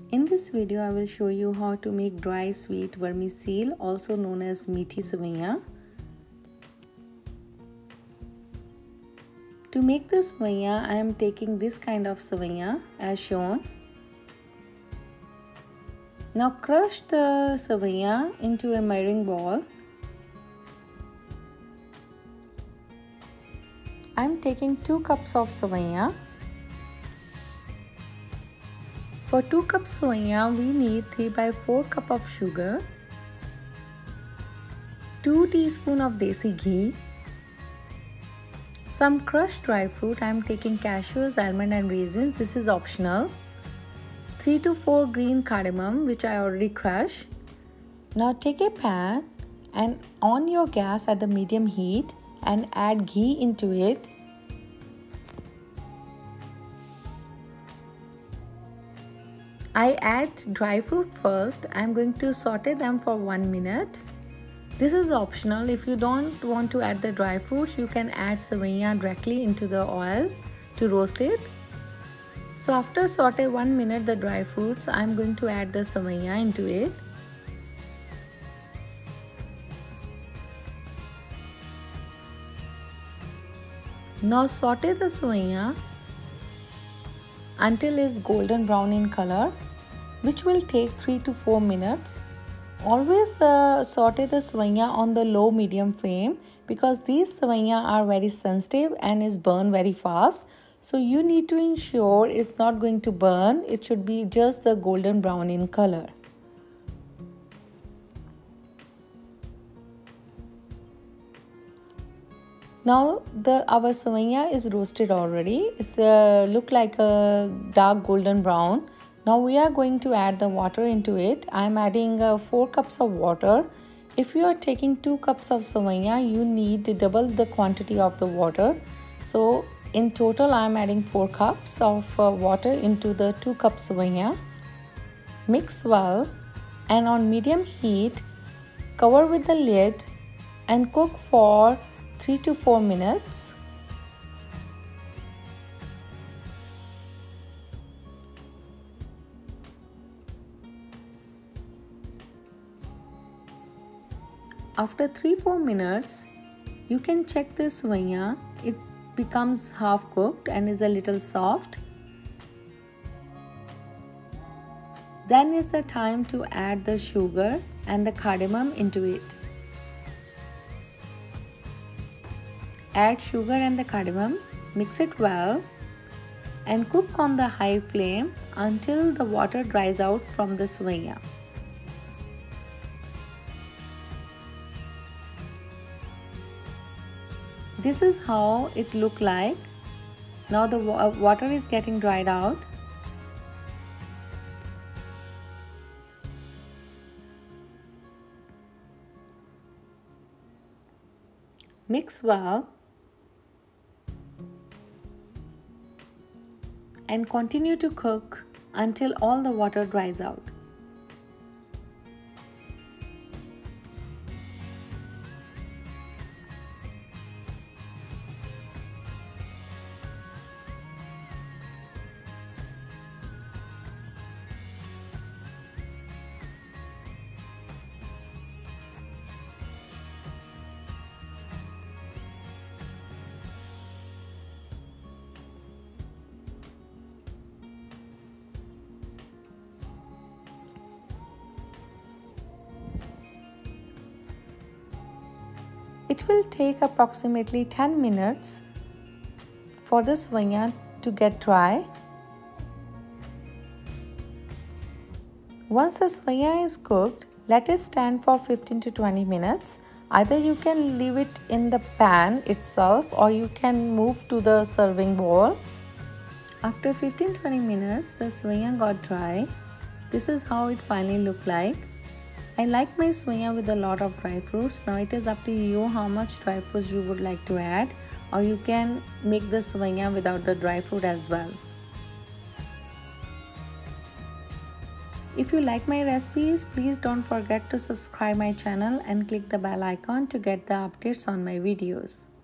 In this video, I will show you how to make dry sweet vermicelli, also known as meathi sevaiyan. To make this sevaiyan, I am taking this kind of sevaiyan as shown. Now crush the sevaiyan into a mirroring ball. I am taking 2 cups of sevaiyan. For 2 cups sevaiyan, we need 3/4 cup of sugar, 2 teaspoons of desi ghee, some crushed dry fruit. I am taking cashews, almond and raisins. This is optional. 3 to 4 green cardamom, which I already crushed. Now take a pan and on your gas at the medium heat and add ghee into it. I add dry fruit first. I am going to saute them for 1 minute. This is optional. If you don't want to add the dry fruits, you can add sevaiyan directly into the oil to roast it. So after saute 1 minute the dry fruits, I am going to add the sevaiyan into it. Now saute the sevaiyan until it's golden brown in color, which will take 3 to 4 minutes. Always saute the sevaiyan on the low medium flame because these sevaiyan are very sensitive and is burn very fast. So you need to ensure it's not going to burn. It should be just the golden brown in color. Now our sevaiyan is roasted already. It's look like a dark golden brown. Now we are going to add the water into it. I am adding 4 cups of water. If you are taking 2 cups of sevaiyan, you need to double the quantity of the water. So in total, I am adding 4 cups of water into the 2 cups sevaiyan. Mix well and on medium heat, cover with the lid and cook for 3 to 4 minutes. After 3-4 minutes, you can check the sevaiyan. It becomes half cooked and is a little soft. Then is the time to add the sugar and the cardamom into it. Add sugar and the cardamom, mix it well and cook on the high flame until the water dries out from the sevaiyan. This is how it look like. Now the water is getting dried out. Mix well and continue to cook until all the water dries out. It will take approximately 10 minutes for the sevaiyan to get dry. Once the sevaiyan is cooked, let it stand for 15 to 20 minutes. Either you can leave it in the pan itself or you can move to the serving bowl. After 15-20 minutes, the sevaiyan got dry. This is how it finally looked like. I like my sevaiyan with a lot of dry fruits. Now it is up to you how much dry fruits you would like to add, or you can make the sevaiyan without the dry fruit as well. If you like my recipes, please don't forget to subscribe my channel and click the bell icon to get the updates on my videos.